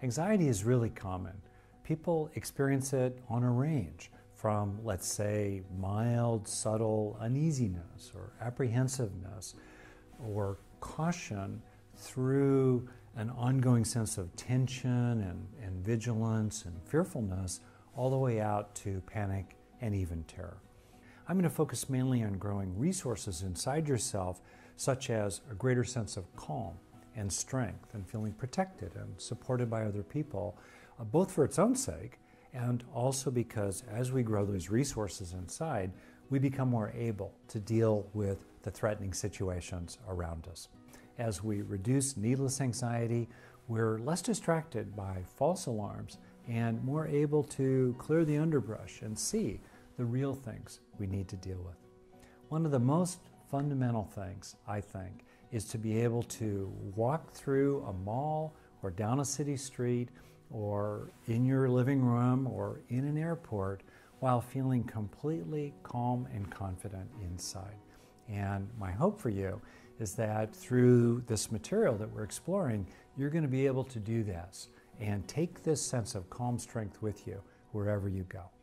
Anxiety is really common. People experience it on a range from, let's say, mild, subtle uneasiness or apprehensiveness or caution through an ongoing sense of tension and vigilance and fearfulness, all the way out to panic and even terror. I'm going to focus mainly on growing resources inside yourself, such as a greater sense of calm and strength and feeling protected and supported by other people, both for its own sake and also because as we grow those resources inside, we become more able to deal with the threatening situations around us. As we reduce needless anxiety, we're less distracted by false alarms and more able to clear the underbrush and see the real things we need to deal with. One of the most fundamental things, I think, is to be able to walk through a mall or down a city street or in your living room or in an airport while feeling completely calm and confident inside. And my hope for you is that through this material that we're exploring, you're going to be able to do this and take this sense of calm strength with you wherever you go.